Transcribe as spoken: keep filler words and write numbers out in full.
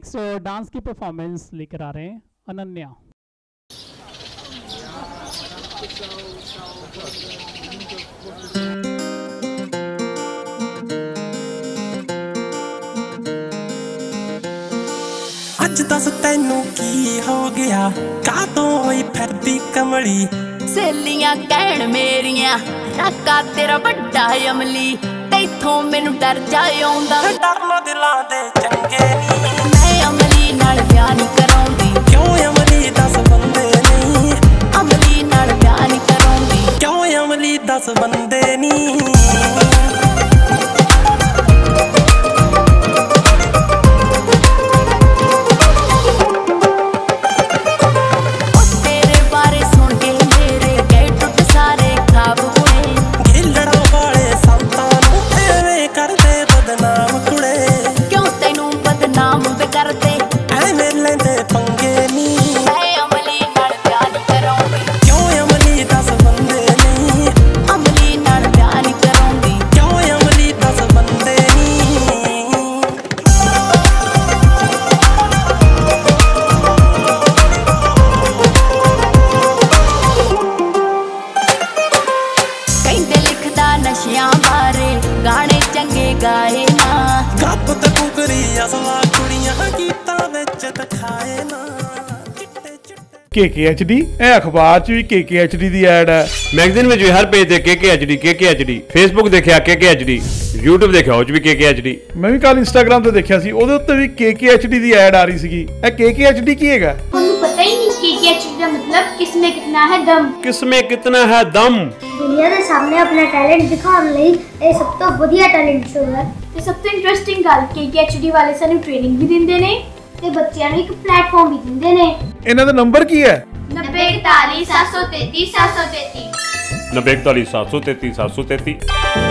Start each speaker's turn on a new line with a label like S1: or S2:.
S1: Next dance की performance लेकर आ रहे हैं अनन्या।
S2: अज दस तैनू की हो गया कातों होई फिरदी कमली
S3: सहेलियां कहण मेरियां राका तेरा बड़ा अमली तैथों मैनू डर जाए आउंदा
S2: डरना दिलां दे चंगे नी
S3: मैं अमली नाल प्यार नहीं कराउंदी
S2: क्यों अमली दस बंदे नी
S3: अमली नाल प्यार नहीं कराउंदी
S2: क्यों अमली दस बंदे नी
S3: गाने चंगे गाए ना
S2: गप ते कुकरी असला कुड़ियां गीतां विच दिखाए ना
S4: के के एच डी अखबार च भी के के एच डी दी ऐड है
S5: मैगजीन में हर पेज ते के के एच डी के के एच डी फेसबुक देखिया के के एच डी यूट्यूब देखिया उस भी के के एच डी
S4: मैं भी कल इंस्टाग्राम ते देखिया सी ओदे उत्ते भी के के एच डी दी ऐड आ रही सीगी। ए के के एच डी की हैगा
S6: ਤੁਹਾਨੂੰ ਪਤਾ ਹੀ ਨਹੀਂ के के एच डी ਦਾ मतलब किसमें कितना है दम
S5: किसमें कितना है दम
S6: ਦੁਨੀਆ ਦੇ ਸਾਹਮਣੇ ਆਪਣਾ ਟੈਲੈਂਟ ਦਿਖਾਉਣ ਲਈ ਇਹ ਸਭ ਤੋਂ ਵਧੀਆ ਟੈਲੈਂਟ ਸ਼ੋ ਹੈ ਤੇ ਸਭ ਤੋਂ ਇੰਟਰਸਟਿੰਗ ਗੱਲ के के एच डी ਵਾਲੇ ਸਾਨੂੰ ਟ੍ਰੇਨਿੰਗ ਵੀ ਦਿੰਦੇ ਨੇ ਤੇ ਬੱਚਿਆਂ ਨੂੰ ਇੱਕ ਪਲੇਟਫਾਰਮ ਵੀ ਦਿੰਦੇ ਨੇ।
S4: ਇਹਨਾਂ ਦਾ ਨੰਬਰ ਕੀ ਹੈ
S6: नब्बे इकतालीस सात सौ तैतीस सात सौ तैतीस
S5: नब्बे इकतालीस सात सौ तैतीस सात सौ तैतीस।